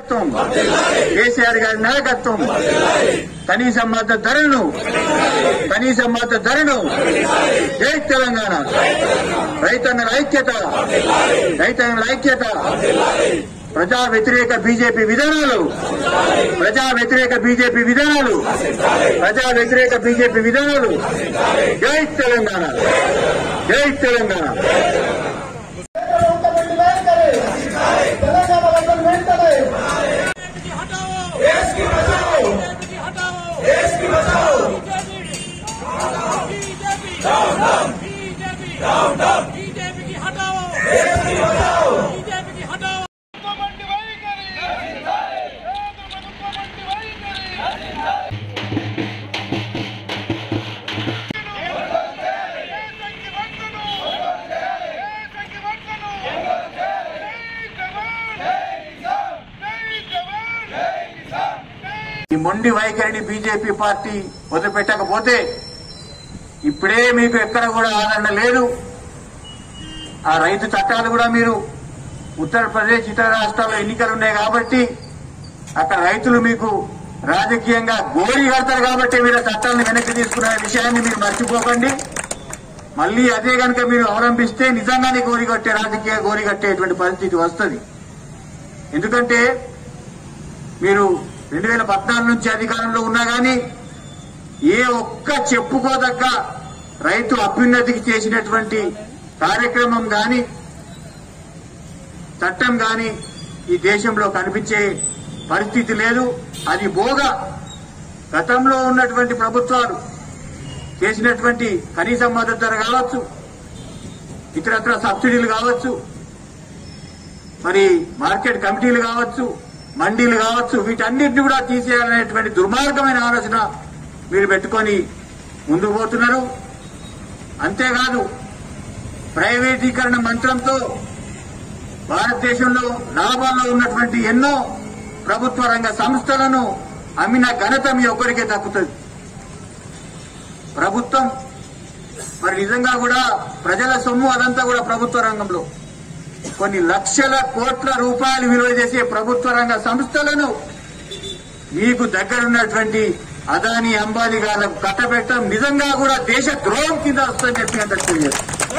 నాయకత్వం, కేసీఆర్ గారి నాయకత్వం, కనీస మద్దతు ధరను జై తెలంగాణ, రైతన్నల ఐక్యత, ప్రజా వ్యతిరేక బీజేపీ విధానాలు, జై తెలంగాణ. ఈ మొండి వైఖరిని బీజేపీ పార్టీ వదిలిపెట్టకపోతే ఇప్పుడే మీకు ఎక్కడ కూడా ఆదరణ లేదు. ఆ రైతు చట్టాలు కూడా మీరు ఉత్తరప్రదేశ్ ఇతర రాష్ట్రాల్లో ఎన్నికలున్నాయి కాబట్టి అక్కడ రైతులు మీకు రాజకీయంగా గోరి కడతారు కాబట్టి మీరు చట్టాలను వెనక్కి తీసుకున్న విషయాన్ని మీరు మర్చిపోకండి. మళ్లీ అదే కనుక మీరు అవలంబిస్తే నిజంగానే రాజకీయ గోరి కట్టేటువంటి పరిస్థితి వస్తుంది. ఎందుకంటే మీరు 2014 నుంచి అధికారంలో ఉన్నా గానీ ఏ ఒక్క చెప్పుకోదగ్గ రైతు అభ్యున్నతికి చేసినటువంటి కార్యక్రమం గాని చట్టం గాని ఈ దేశంలో కనిపించే పరిస్థితి లేదు. అది బోగా గతంలో ఉన్నటువంటి ప్రభుత్వాలు చేసినటువంటి కనీస మద్దతు ధర కావచ్చు, ఇతరత్ర సబ్సిడీలు కావచ్చు, మరి మార్కెట్ కమిటీలు కావచ్చు, మండీలు కావచ్చు, వీటన్నిటిని కూడా తీసేయాలనేటువంటి దుర్మార్గమైన ఆలోచన మీరు పెట్టుకొని ముందుకు పోతున్నారు. అంతేకాదు ప్రైవేటీకరణ మంత్రంతో భారతదేశంలో లాభాల్లో ఉన్నటువంటి ఎన్నో ప్రభుత్వ రంగ సంస్థలను అమ్మిన ఘనత మీ ఒక్కరికే దక్కుతుంది. ప్రభుత్వం మరి నిజంగా కూడా ప్రజల సొమ్ము అదంతా కూడా ప్రభుత్వ రంగంలో కొన్ని లక్షల కోట్ల రూపాయలు విలువ చేసే ప్రభుత్వ రంగ సంస్థలను మీకు దగ్గరున్నటువంటి అదానీ అంబానీ గారికి కట్టబెట్టడం నిజంగా కూడా దేశ ద్రోహం కింద వస్తుందని చెప్పి తెలియదు.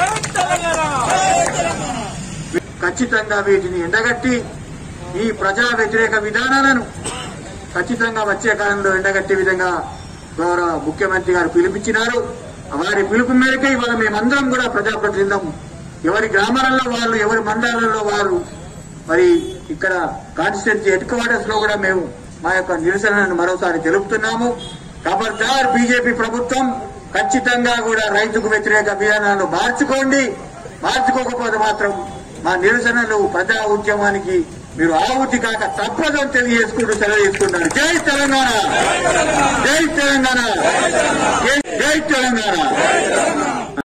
ఖచ్చితంగా వీటిని ఎండగట్టి ఈ ప్రజా వ్యతిరేక విధానాలను ఖచ్చితంగా వచ్చే కాలంలో ఎండగట్టే విధంగా గౌరవ ముఖ్యమంత్రి గారు పిలుపుచ్చినారు. వారి పిలుపు మేరకే ఇవాళ మేమందరం కూడా ప్రజాప్రతినిధులం ఎవరి గ్రామాలలో వాళ్ళు, ఎవరి మండలాలలో వారు, మరి ఇక్కడ కాన్స్టిట్యూన్సీ హెడ్ క్వార్టర్స్ లో కూడా మేము మా యొక్క నిరసనను మరోసారి తెలుపుతున్నాము. ఖబర్దార్ బీజేపీ ప్రభుత్వం ఖచ్చితంగా కూడా రైతుకు వ్యతిరేక విధానాలను మార్చుకోకపోతే మాత్రం మా నిరసనలు ప్రజా ఉద్యమానికి మీరు ఆహుతి కాక తప్పదని తెలియజేసుకుంటూ సెలవు చేసుకుంటారు. జై తెలంగాణ, జై తెలంగాణ, జై తెలంగాణ.